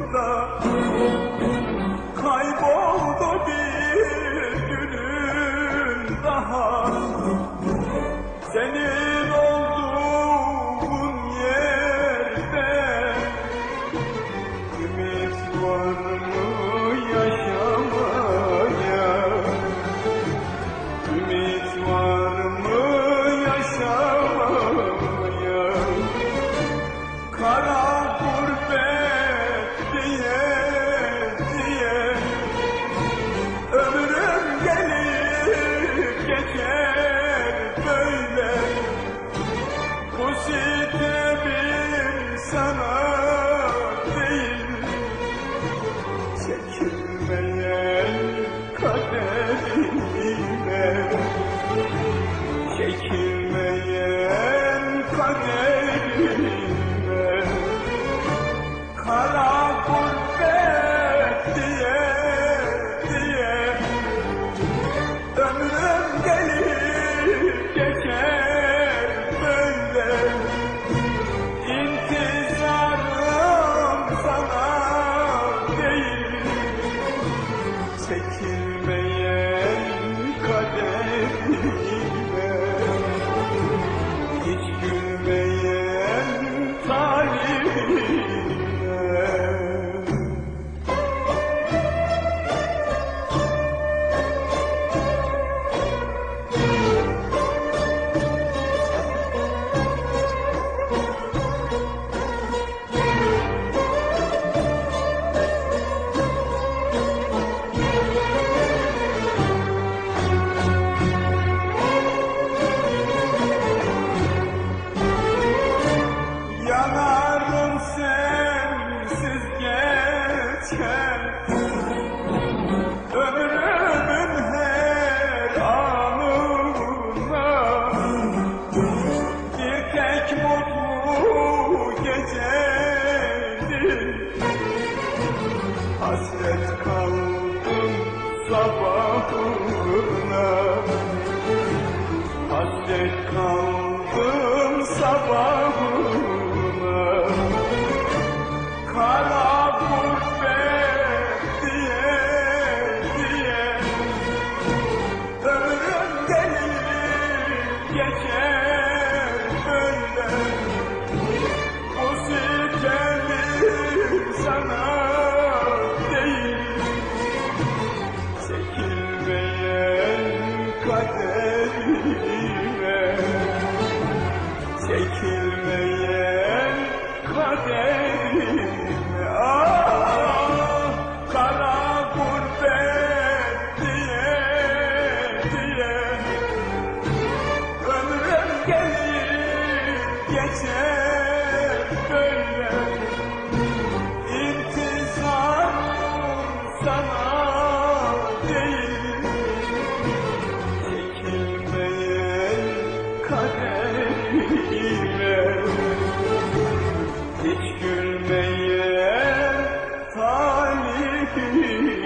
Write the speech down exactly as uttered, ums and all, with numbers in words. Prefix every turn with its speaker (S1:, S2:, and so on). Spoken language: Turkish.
S1: yolunda kayboldu bir günün daha. Senin olduğun yerde ümit var mı yaşamaya? Ümit var mı yaşamaya? Kara gurbet diye diye ömrüm gelip geçer böyle. Bu sitemim sana değil, çekilmeyen kaderime, çekilmeyen kaderime. Kara gurbet diye diye ömrüm gelip geçer böyle. İntizarım sana değil, çekilmeyen kaderime, hiç gülmeyen talihime. Yanarım sensiz geçen ömrümün her anına. Bir tek mutlu geceydi, hasret kaldım sabahına. Hasret kaldım sabahına. Kara gurbet diye diye ömrüm gelip geçer böyle. Bu sitemim sana değil, çekilmeyen kaderime, çekilmeyen kaderime. Ah, kara gurbet diye diye ömrüm gelip geçer böyle. İntizarım sana değil, çekilmeyen kaderime, hiç gülmeyen talihime.